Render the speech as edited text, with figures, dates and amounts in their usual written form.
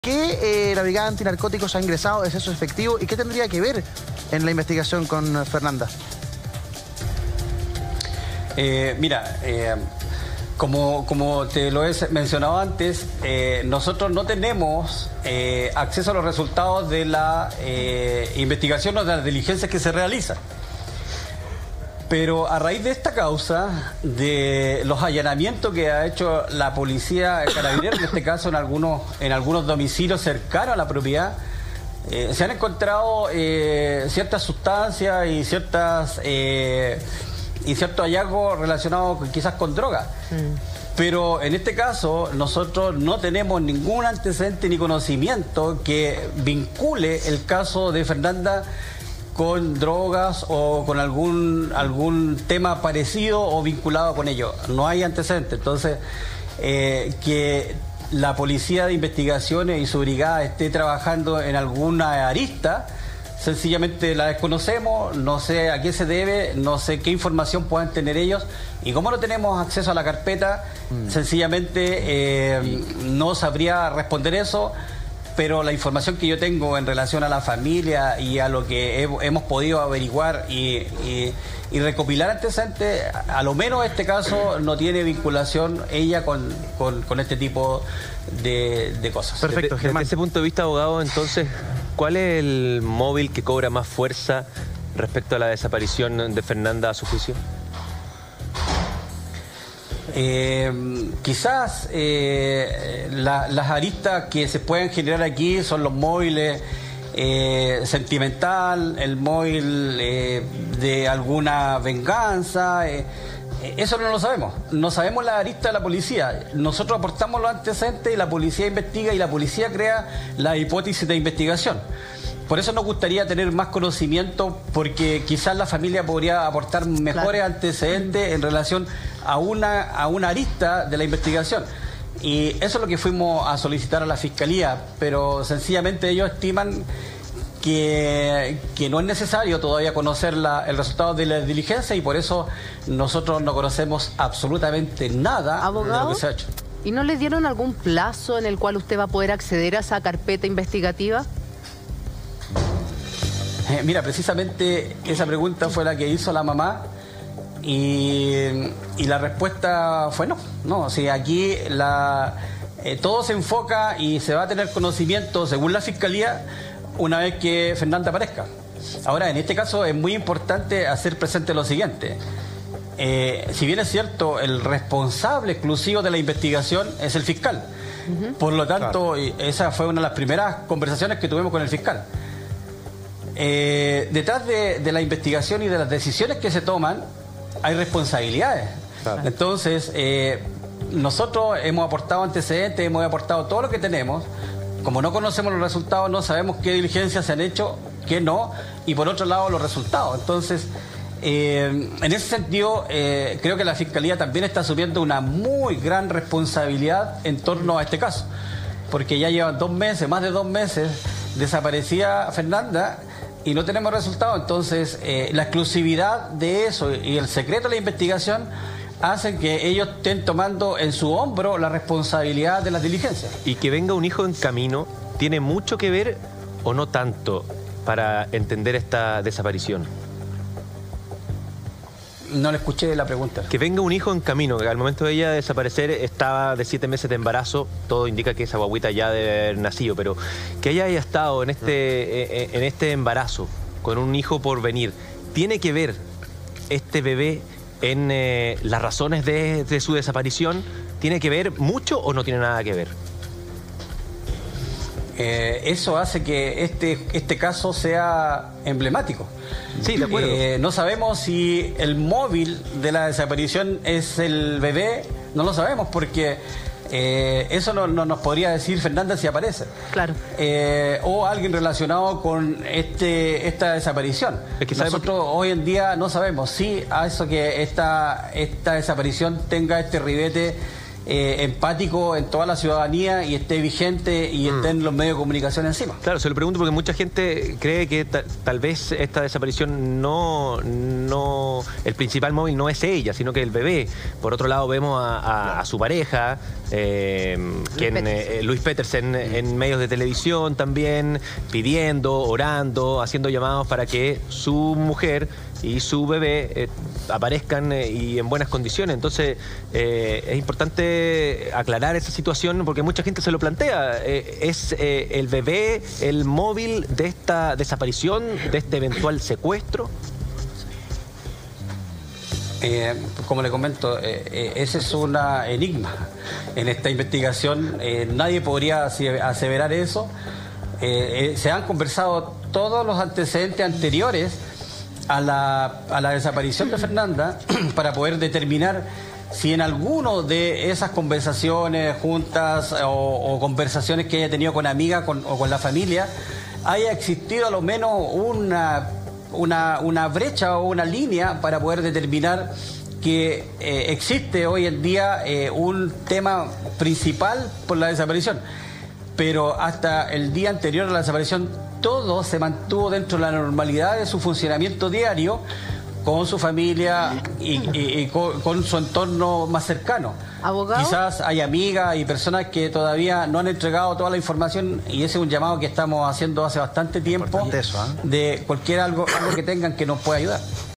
¿Qué la Brigada Antinarcóticos ha ingresado? ¿Es eso efectivo? ¿Y qué tendría que ver en la investigación con Fernanda? Como te lo he mencionado antes, nosotros no tenemos acceso a los resultados de la investigación o de las diligencias que se realizan. Pero a raíz de esta causa, de los allanamientos que ha hecho la policía carabinera, en este caso en algunos domicilios cercanos a la propiedad, se han encontrado ciertas sustancias y ciertos hallazgos relacionados quizás con drogas. Pero en este caso nosotros no tenemos ningún antecedente ni conocimiento que vincule el caso de Fernanda con drogas o con algún tema parecido o vinculado con ello. No hay antecedentes. Entonces, que la Policía de Investigaciones y su brigada esté trabajando en alguna arista, sencillamente la desconocemos, no sé a qué se debe, no sé qué información puedan tener ellos, y como no tenemos acceso a la carpeta, sencillamente no sabría responder eso. Pero la información que yo tengo en relación a la familia y a lo que hemos podido averiguar y recopilar antecedentes, a lo menos este caso no tiene vinculación ella con este tipo de cosas. Perfecto, Germán. Desde ese punto de vista, abogado, entonces, ¿cuál es el móvil que cobra más fuerza respecto a la desaparición de Fernanda a su juicio? Quizás las aristas que se pueden generar aquí son los móviles sentimental, el móvil de alguna venganza. Eso no lo sabemos. No sabemos la arista de la policía. Nosotros aportamos los antecedentes y la policía investiga y la policía crea la hipótesis de investigación. Por eso nos gustaría tener más conocimiento, porque quizás la familia podría aportar mejores antecedentes en relación a una arista de la investigación. Y eso es lo que fuimos a solicitar a la Fiscalía, pero sencillamente ellos estiman que no es necesario todavía conocer el resultado de la diligencia, y por eso nosotros no conocemos absolutamente nada de lo que se ha hecho. ¿Y no le dieron algún plazo en el cual usted va a poder acceder a esa carpeta investigativa? Mira, precisamente esa pregunta fue la que hizo la mamá y la respuesta fue no. No, o sea, aquí todo se enfoca y se va a tener conocimiento, según la Fiscalía, una vez que Fernanda aparezca. Ahora, en este caso es muy importante hacer presente lo siguiente. Si bien es cierto, el responsable exclusivo de la investigación es el fiscal. Por lo tanto, esa fue una de las primeras conversaciones que tuvimos con el fiscal. Detrás de la investigación y de las decisiones que se toman hay responsabilidades. Claro. Entonces, nosotros hemos aportado antecedentes, hemos aportado todo lo que tenemos. Como no conocemos los resultados, no sabemos qué diligencias se han hecho, qué no, y por otro lado los resultados. Entonces, en ese sentido, creo que la Fiscalía también está asumiendo una muy gran responsabilidad en torno a este caso, porque ya llevan 2 meses, más de 2 meses, desaparecía Fernanda y no tenemos resultados. Entonces, la exclusividad de eso y el secreto de la investigación hacen que ellos estén tomando en su hombro la responsabilidad de las diligencias. ¿Y que venga un hijo en camino tiene mucho que ver o no tanto para entender esta desaparición? No le escuché la pregunta. Que venga un hijo en camino, que al momento de ella desaparecer estaba de 7 meses de embarazo, todo indica que esa guaguita ya debe haber nacido, pero que ella haya estado en este embarazo con un hijo por venir, ¿tiene que ver este bebé en las razones de su desaparición? ¿Tiene que ver mucho o no tiene nada que ver? Eso hace que este caso sea emblemático. Sí, de acuerdo. No sabemos si el móvil de la desaparición es el bebé, no lo sabemos, porque eso no nos podría decir Fernanda si aparece. Claro. O alguien relacionado con esta desaparición. Es que nosotros hoy en día no sabemos si a eso que esta desaparición tenga este ribete empático en toda la ciudadanía y esté vigente y esté en los medios de comunicación encima. Claro, se lo pregunto porque mucha gente cree que tal vez esta desaparición el principal móvil no es ella, sino que el bebé. Por otro lado vemos a su pareja, Luis Petersen, en medios de televisión también, pidiendo, orando, haciendo llamados para que su mujer y su bebé aparezcan y en buenas condiciones. Entonces es importante aclarar esa situación porque mucha gente se lo plantea. ¿Es el bebé el móvil de esta desaparición, de este eventual secuestro? Como le comento, ese es un enigma en esta investigación. Nadie podría aseverar eso. Se han conversado todos los antecedentes anteriores a la desaparición de Fernanda para poder determinar si en alguno de esas conversaciones juntas o conversaciones que haya tenido con amigas o con la familia haya existido a lo menos una brecha o una línea para poder determinar que existe hoy en día un tema principal por la desaparición. Pero hasta el día anterior a la desaparición todo se mantuvo dentro de la normalidad de su funcionamiento diario con su familia y con su entorno más cercano. ¿Abogado? Quizás hay amigas y personas que todavía no han entregado toda la información y ese es un llamado que estamos haciendo hace bastante tiempo Importante eso, de cualquier algo que tengan que nos pueda ayudar.